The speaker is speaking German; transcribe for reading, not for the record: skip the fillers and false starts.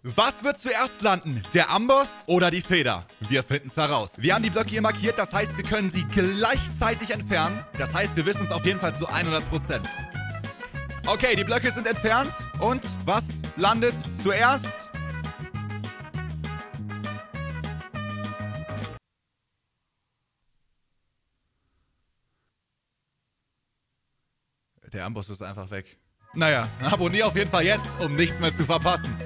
Was wird zuerst landen? Der Amboss oder die Feder? Wir finden es heraus. Wir haben die Blöcke hier markiert, das heißt, wir können sie gleichzeitig entfernen. Das heißt, wir wissen es auf jeden Fall zu 100%. Okay, die Blöcke sind entfernt. Und was landet zuerst? Der Amboss ist einfach weg. Naja, abonniere auf jeden Fall jetzt, um nichts mehr zu verpassen.